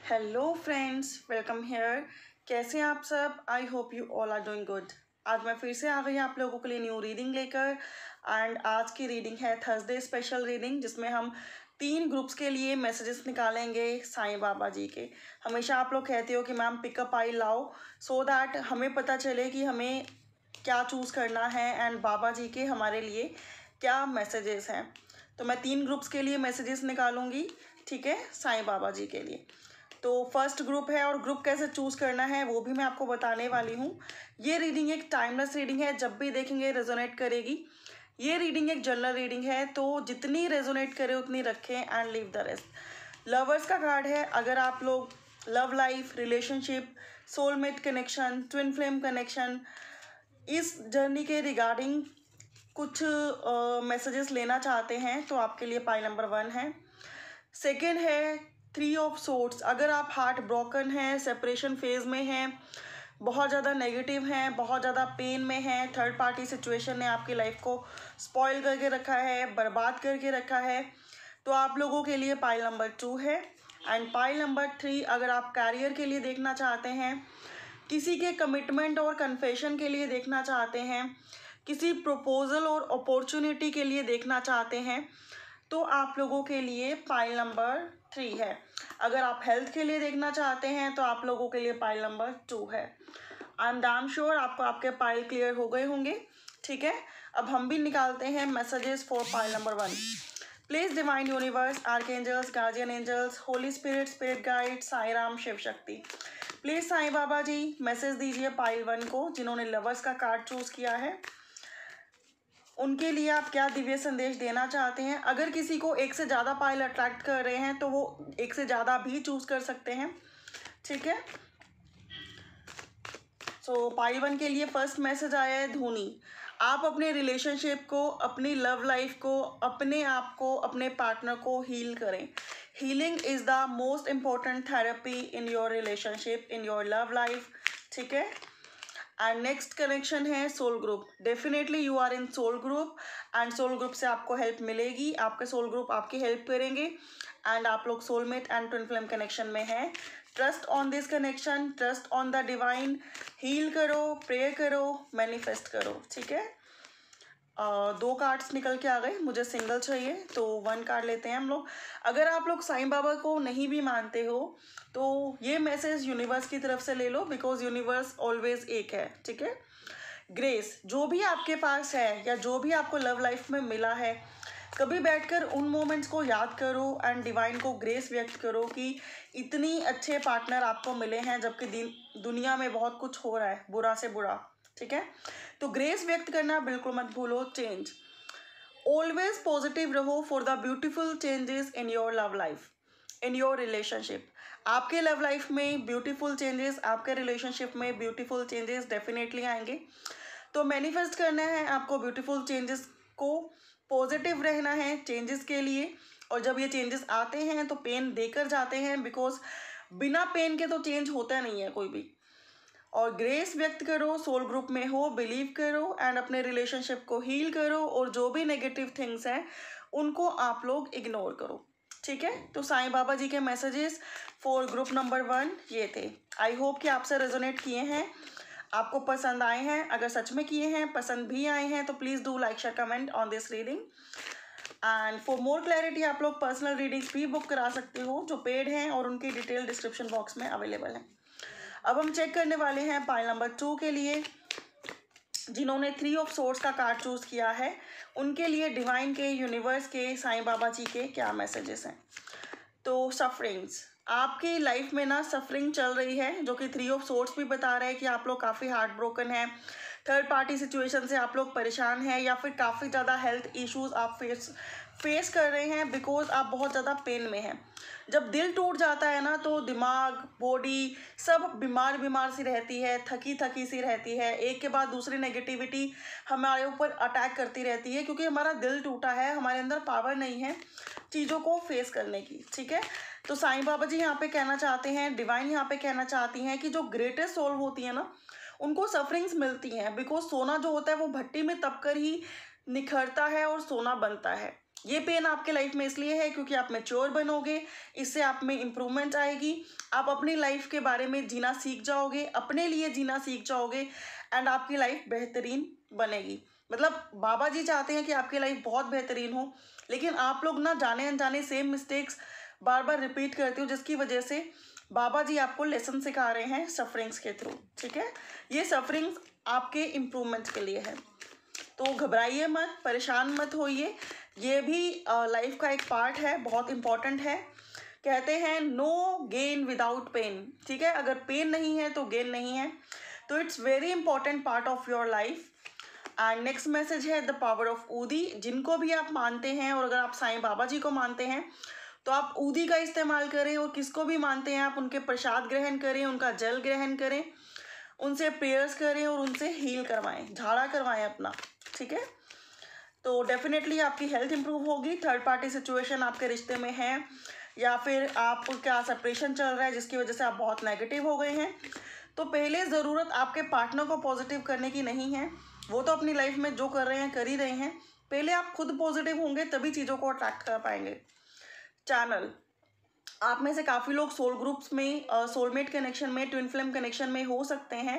Hello friends, welcome hair. कैसे हैं आप सब? I hope you all are doing good. आज मैं फिर से आ गई आप लोगों के लिए न्यू रीडिंग लेकर। एंड आज की रीडिंग है थर्सडे स्पेशल रीडिंग, जिसमें हम 3 ग्रुप्स के लिए मैसेजेस निकालेंगे साईं बाबा जी के। हमेशा आप लोग कहते हो कि मैम पिकअप आई लाओ, सो दैट हमें पता चले कि हमें क्या चूज़ करना है एंड बाबा जी के हमारे लिए क्या मैसेजेस हैं। तो मैं 3 ग्रुप्स के लिए मैसेजेस निकालूंगी, ठीक है, साईं बाबा जी के लिए। तो फर्स्ट ग्रुप है और ग्रुप कैसे चूज़ करना है वो भी मैं आपको बताने वाली हूँ। ये रीडिंग एक टाइमलेस रीडिंग है, जब भी देखेंगे रेजोनेट करेगी। ये रीडिंग एक जनरल रीडिंग है, तो जितनी रेजोनेट करे उतनी रखें and leave the rest. Lovers का कार्ड है। अगर आप लोग love life, relationship, soulmate connection, twin flame connection, इस जर्नी के रिगार्डिंग कुछ मैसेजेस लेना चाहते हैं तो आपके लिए पाई नंबर 1 है। सेकेंड है 3 ऑफ सोर्ड्स। अगर आप हार्ट ब्रोकन हैं, सेपरेशन फेज में हैं, बहुत ज़्यादा नेगेटिव हैं, बहुत ज़्यादा पेन में हैं, थर्ड पार्टी सिचुएशन ने आपकी लाइफ को स्पॉइल करके रखा है, बर्बाद करके रखा है, तो आप लोगों के लिए पाइल नंबर 2 है। एंड पाइल नंबर 3, अगर आप कैरियर के लिए देखना चाहते हैं, किसी के कमिटमेंट और कन्फेशन के लिए देखना चाहते हैं, किसी प्रपोजल और अपॉर्चुनिटी के लिए देखना चाहते हैं, तो आप लोगों के लिए पाइल नंबर 3 है। अगर आप हेल्थ के लिए देखना चाहते हैं तो आप लोगों के लिए पाइल नंबर 2 है। आई एम डैम श्योर आपको आपके पाइल क्लियर हो गए होंगे, ठीक है। अब हम भी निकालते हैं messages for pile number 1। Please divine universe, archangels, guardian angels, holy spirit, spirit guide, Sai Ram, Shiv Shakti, please Sai Baba ji message दीजिए पाइल 1 को, जिन्होंने लवर्स का कार्ड चूज किया है। उनके लिए आप क्या दिव्य संदेश देना चाहते हैं? अगर किसी को एक से ज़्यादा पाइल अट्रैक्ट कर रहे हैं तो वो एक से ज़्यादा भी चूज कर सकते हैं, ठीक है। सो पाइल 1 के लिए फर्स्ट मैसेज आया है धोनी। आप अपने रिलेशनशिप को, अपनी लव लाइफ को, अपने आप को, अपने पार्टनर को हील करें। Healing is the most important therapy in your relationship, in your love life, ठीक है। एंड नेक्स्ट कनेक्शन है soul group. Definitely you are in soul group and soul group से आपको हेल्प मिलेगी, आपके सोल ग्रुप आपकी help करेंगे and आप लोग soulmate and twin flame connection में हैं। Trust on this connection, trust on the divine, heal करो, प्रे करो, मैनिफेस्ट करो, ठीक है। 2 कार्ड्स निकल के आ गए, मुझे सिंगल चाहिए तो 1 कार्ड लेते हैं हम लोग। अगर आप लोग साईं बाबा को नहीं भी मानते हो तो ये मैसेज यूनिवर्स की तरफ से ले लो, बिकॉज यूनिवर्स ऑलवेज एक है, ठीक है। ग्रेस, जो भी आपके पास है या जो भी आपको लव लाइफ में मिला है, कभी बैठकर उन मोमेंट्स को याद करो एंड डिवाइन को ग्रेस व्यक्त करो कि इतनी अच्छे पार्टनर आपको मिले हैं, जबकि दुनिया में बहुत कुछ हो रहा है, बुरा से बुरा, ठीक है। तो ग्रेस व्यक्त करना बिल्कुल मत भूलो। चेंज, ऑलवेज पॉजिटिव रहो for the beautiful changes in your love life, in your relationship. आपके लव लाइफ में ब्यूटीफुल चेंजेस, आपके रिलेशनशिप में ब्यूटीफुल चेंजेस डेफिनेटली आएंगे। तो मैनिफेस्ट करना है आपको ब्यूटीफुल चेंजेस को, पॉजिटिव रहना है चेंजेस के लिए। और जब ये चेंजेस आते हैं तो पेन देकर जाते हैं, बिकॉज बिना पेन के तो चेंज होता नहीं है कोई भी। और ग्रेस व्यक्त करो, सोल ग्रुप में हो, बिलीव करो एंड अपने रिलेशनशिप को हील करो, और जो भी नेगेटिव थिंग्स हैं उनको आप लोग इग्नोर करो, ठीक है। तो साईं बाबा जी के मैसेजेस फॉर ग्रुप नंबर 1 ये थे। आई होप कि आपसे रेजोनेट किए हैं, आपको पसंद आए हैं। अगर सच में किए हैं, पसंद भी आए हैं, तो please do like, share, comment on this reading. And for more clarity आप लोग पर्सनल रीडिंग्स भी बुक करा सकते हो जो पेड हैं, और उनकी डिटेल डिस्क्रिप्शन बॉक्स में अवेलेबल है। अब हम चेक करने वाले हैं पाइल नंबर 2 के लिए, जिन्होंने 3 ऑफ सोर्ड्स का कार्ड चूज किया है। उनके लिए डिवाइन के, यूनिवर्स के, साईं बाबा जी के क्या मैसेजेस हैं। तो सफरिंग्स, आपकी लाइफ में ना सफरिंग चल रही है, जो कि 3 ऑफ सोर्ड्स भी बता रहा है कि आप लोग काफ़ी हार्ट ब्रोकन हैं, थर्ड पार्टी सिचुएशन से आप लोग परेशान हैं, या फिर काफ़ी ज़्यादा हेल्थ इश्यूज आप फेस कर रहे हैं, बिकॉज आप बहुत ज़्यादा पेन में हैं। जब दिल टूट जाता है ना तो दिमाग, बॉडी सब बीमार सी रहती है, थकी सी रहती है, एक के बाद दूसरी नेगेटिविटी हमारे ऊपर अटैक करती रहती है, क्योंकि हमारा दिल टूटा है, हमारे अंदर पावर नहीं है चीज़ों को फेस करने की, ठीक है। तो साईं बाबा जी यहाँ पे कहना चाहते हैं, डिवाइन यहाँ पे कहना चाहती हैं कि जो ग्रेटेस्ट सोल होती है ना, उनको सफरिंग्स मिलती हैं, बिकॉज सोना जो होता है वो भट्टी में तप कर ही निखरता है और सोना बनता है। ये पेन आपके लाइफ में इसलिए है क्योंकि आप मैच्योर बनोगे, इससे आप में इम्प्रूवमेंट आएगी, आप अपनी लाइफ के बारे में जीना सीख जाओगे, अपने लिए जीना सीख जाओगे एंड आपकी लाइफ बेहतरीन बनेगी। मतलब बाबा जी चाहते हैं कि आपकी लाइफ बहुत बेहतरीन हो, लेकिन आप लोग ना जाने अनजाने सेम मिस्टेक्स बार बार रिपीट करते हो, जिसकी वजह से बाबा जी आपको लेसन सिखा रहे हैं सफरिंग्स के थ्रू। ठीक है, ये सफरिंग्स आपके इम्प्रूवमेंट के लिए है, तो घबराइए मत, परेशान मत होइए, ये भी लाइफ का एक पार्ट है, बहुत इम्पॉर्टेंट है। कहते हैं नो गेन विदाउट पेन। ठीक है, अगर पेन नहीं है तो गेन नहीं है, तो it's very important part of your life. And next message है द पावर ऑफ ऊदी। जिनको भी आप मानते हैं, और अगर आप साईं बाबा जी को मानते हैं तो आप ऊदी का इस्तेमाल करें, और किसको भी मानते हैं आप उनके प्रसाद ग्रहण करें, उनका जल ग्रहण करें, उनसे प्रेयर्स करें और उनसे हील करवाएं, झाड़ा करवाएं अपना। ठीक है, तो डेफिनेटली आपकी हेल्थ इंप्रूव होगी। थर्ड पार्टी सिचुएशन आपके रिश्ते में है, या फिर आप क्या सेपरेशन चल रहा है जिसकी वजह से आप बहुत नेगेटिव हो गए हैं, तो पहले ज़रूरत आपके पार्टनर को पॉजिटिव करने की नहीं है, वो तो अपनी लाइफ में जो कर रहे हैं कर ही रहे हैं। पहले आप खुद पॉजिटिव होंगे तभी चीज़ों को अट्रैक्ट कर पाएंगे। चैनल, आप में से काफ़ी लोग सोल ग्रुप्स में, सोलमेट कनेक्शन में, ट्विन फ्लेम कनेक्शन में हो सकते हैं,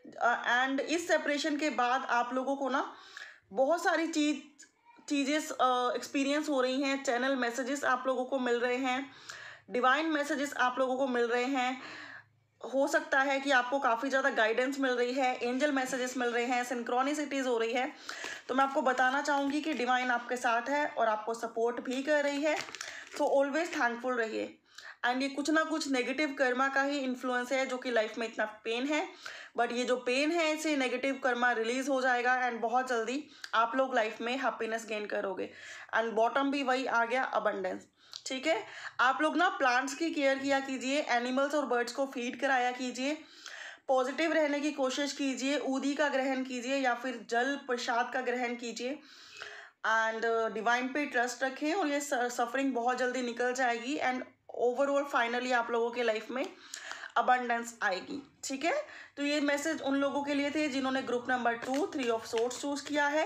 एंड इस सेपरेशन के बाद आप लोगों को ना बहुत सारी चीज़ें एक्सपीरियंस हो रही हैं। चैनल मैसेजेस आप लोगों को मिल रहे हैं, डिवाइन मैसेजेस आप लोगों को मिल रहे हैं, हो सकता है कि आपको काफ़ी ज़्यादा गाइडेंस मिल रही है, एंजल मैसेजेस मिल रहे हैं, सिंक्रोनिसिटीज़ हो रही है। तो मैं आपको बताना चाहूँगी कि डिवाइन आपके साथ है और आपको सपोर्ट भी कर रही है, तो ऑलवेज थैंकफुल रहिए। एंड ये कुछ ना कुछ नेगेटिव कर्मा का ही इन्फ्लुएंस है जो कि लाइफ में इतना पेन है, बट ये जो पेन है इससे नेगेटिव कर्मा रिलीज हो जाएगा एंड बहुत जल्दी आप लोग लाइफ में हैप्पीनेस गेन करोगे। एंड बॉटम भी वही आ गया, अबंडेंस। ठीक है, आप लोग ना प्लांट्स की केयर किया कीजिए, एनिमल्स और बर्ड्स को फीड कराया कीजिए, पॉजिटिव रहने की कोशिश कीजिए, ऊदी का ग्रहण कीजिए या फिर जल प्रसाद का ग्रहण कीजिए, एंड डिवाइन पे ट्रस्ट रखें और ये सफरिंग बहुत जल्दी निकल जाएगी एंड ओवरऑल फाइनली आप लोगों के लाइफ में अबंडेंस आएगी। ठीक है, तो ये मैसेज उन लोगों के लिए थे जिन्होंने group number 2 3 of swords choose किया है।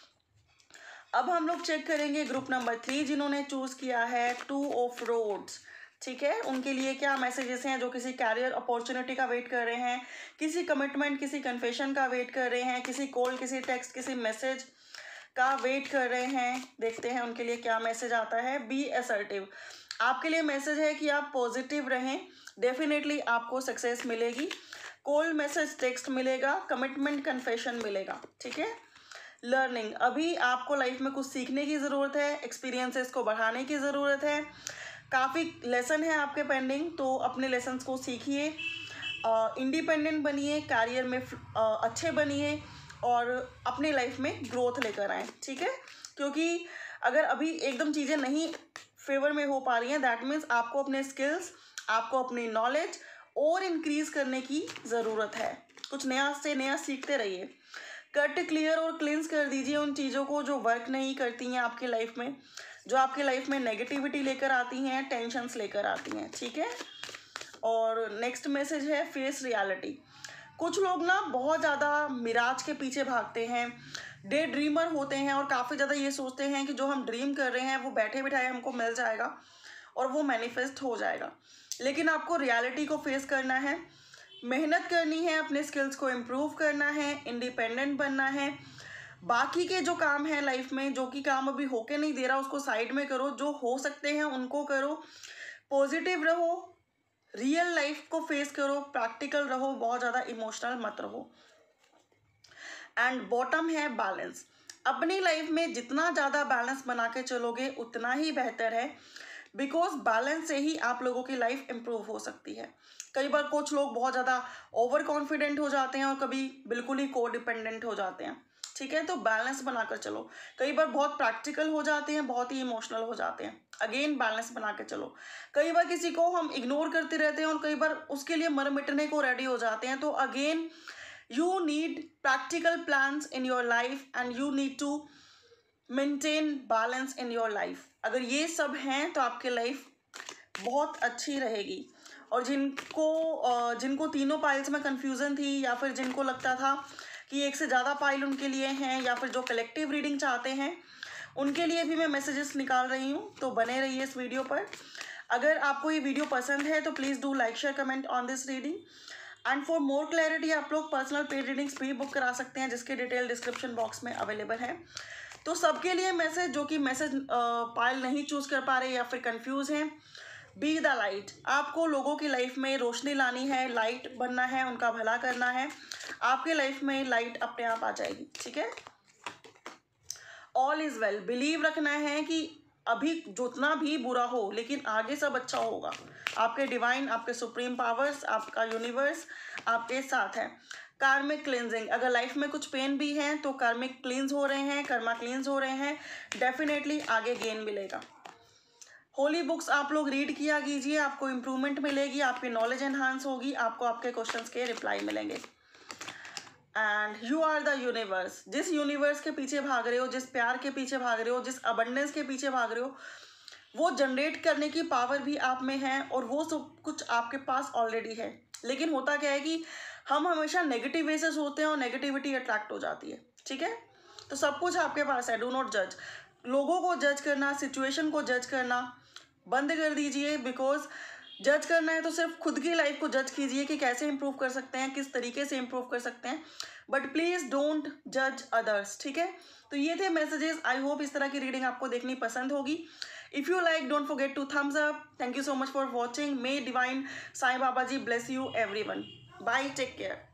अब हम लोग चेक करेंगे ग्रुप नंबर 3 जिन्होंने चूज किया है 2 ऑफ रोड्स। ठीक है, उनके लिए क्या मैसेजेस हैं, जो किसी कैरियर अपॉर्चुनिटी का वेट कर रहे हैं, किसी कमिटमेंट, किसी कन्फेशन का वेट कर रहे हैं, किसी कॉल, किसी टेक्स्ट, किसी मैसेज का वेट कर रहे हैं। देखते हैं उनके लिए क्या मैसेज आता है। बी असर्टिव, आपके लिए मैसेज है कि आप पॉजिटिव रहें, डेफिनेटली आपको सक्सेस मिलेगी। कॉल, मैसेज, टेक्स्ट मिलेगा, कमिटमेंट, कन्फेशन मिलेगा। ठीक है, लर्निंग, अभी आपको लाइफ में कुछ सीखने की ज़रूरत है, एक्सपीरियंसेस को बढ़ाने की ज़रूरत है, काफ़ी लेसन है आपके पेंडिंग, तो अपने लेसन्स को सीखिए, इंडिपेंडेंट बनिए, कैरियर में अच्छे बनिए और अपनी लाइफ में ग्रोथ लेकर आएँ। ठीक है, क्योंकि अगर अभी एकदम चीज़ें नहीं फेवर में हो पा रही हैं, दैट मीन्स आपको अपने स्किल्स, आपको अपनी नॉलेज और इंक्रीज करने की ज़रूरत है। कुछ नया से नया सीखते रहिए। कट, क्लियर और क्लींस कर दीजिए उन चीज़ों को जो वर्क नहीं करती हैं आपकी लाइफ में, जो आपकी लाइफ में नेगेटिविटी लेकर आती हैं, टेंशन्स लेकर आती हैं। ठीक है, और नेक्स्ट मैसेज है फेस रियलिटी। कुछ लोग ना बहुत ज़्यादा मिराज के पीछे भागते हैं, डे ड्रीमर होते हैं और काफ़ी ज़्यादा ये सोचते हैं कि जो हम ड्रीम कर रहे हैं वो बैठे बिठाए हमको मिल जाएगा और वो मैनिफेस्ट हो जाएगा। लेकिन आपको रियलिटी को फेस करना है, मेहनत करनी है, अपने स्किल्स को इम्प्रूव करना है, इंडिपेंडेंट बनना है। बाकी के जो काम है लाइफ में, जो कि काम अभी होके नहीं दे रहा उसको साइड में करो, जो हो सकते हैं उनको करो, पॉजिटिव रहो, रियल लाइफ को फेस करो, प्रैक्टिकल रहो, बहुत ज़्यादा इमोशनल मत रहो। एंड बॉटम है बैलेंस। अपनी लाइफ में जितना ज़्यादा बैलेंस बना के चलोगे उतना ही बेहतर है, बिकॉज बैलेंस से ही आप लोगों की लाइफ इम्प्रूव हो सकती है। कई बार कुछ लोग बहुत ज़्यादा ओवर कॉन्फिडेंट हो जाते हैं और कभी बिल्कुल ही को डिपेंडेंट हो जाते हैं। ठीक है, तो बैलेंस बनाकर चलो। कई बार बहुत प्रैक्टिकल हो जाते हैं, बहुत ही इमोशनल हो जाते हैं, अगेन बैलेंस बना के चलो। कई बार किसी को हम इग्नोर करते रहते हैं और कई बार उसके लिए मर मिटने को रेडी हो जाते हैं, तो again you need practical plans in your life and you need to maintain balance in your life। अगर ये सब हैं तो आपकी लाइफ बहुत अच्छी रहेगी। और जिनको तीनों पाइल्स में कंफ्यूजन थी, या फिर जिनको लगता था कि एक से ज़्यादा पाइल उनके लिए हैं, या फिर जो कलेक्टिव रीडिंग चाहते हैं, उनके लिए भी मैं मैसेजेस निकाल रही हूँ, तो बने रहिए इस वीडियो पर। अगर आपको ये वीडियो पसंद है तो please do like share comment on this reading. And for more clarity आप लोग पर्सनल पेड रीडिंग्स भी बुक करा सकते हैं, जिसके डिटेल डिस्क्रिप्शन बॉक्स में अवेलेबल है। तो सबके लिए मैसेज, जो कि मैसेज पायल नहीं चूज़ कर पा रहे या फिर कंफ्यूज हैं, बी द लाइट। आपको लोगों की लाइफ में रोशनी लानी है, लाइट बनना है, उनका भला करना है। आपके लाइफ में लाइट अपने आप आ जाएगी, ठीक है। ऑल इज वेल, बिलीव रखना है कि अभी जितना भी बुरा हो लेकिन आगे सब अच्छा होगा। आपके डिवाइन, आपके सुप्रीम पावर्स, आपका यूनिवर्स आपके साथ है। कार्मिक क्लींजिंग, अगर लाइफ में कुछ पेन भी है तो कार्मिक क्लींस हो रहे हैं, कर्मा क्लींस हो रहे हैं, डेफिनेटली आगे गेन मिलेगा। होली बुक्स आप लोग रीड किया कीजिए, आपको इम्प्रूवमेंट मिलेगी, आपकी नॉलेज एनहांस होगी, आपको आपके क्वेश्चंस के रिप्लाई मिलेंगे। And you are the universe. जिस यूनिवर्स के पीछे भाग रहे हो, जिस प्यार के पीछे भाग रहे हो, जिस अबंडेंस के पीछे भाग रहे हो, वो जनरेट करने की पावर भी आप में है और वो सब कुछ आपके पास ऑलरेडी है। लेकिन होता क्या है कि हम हमेशा नेगेटिव वे से सोचते हैं और नेगेटिविटी अट्रैक्ट हो जाती है, ठीक है। तो सब कुछ आपके पास है, डू नॉट जज। लोगों को जज करना, सिचुएशन को जज करना बंद कर दीजिए, बिकॉज जज करना है तो सिर्फ खुद की लाइफ को जज कीजिए कि कैसे इंप्रूव कर सकते हैं, किस तरीके से इंप्रूव कर सकते हैं, बट प्लीज़ डोंट जज अदर्स, ठीक है। तो ये थे मैसेजेस। आई होप इस तरह की रीडिंग आपको देखनी पसंद होगी। If you like, don't forget to thumbs up. Thank you so much for watching. May divine Sai Baba ji bless you everyone. Bye, take care.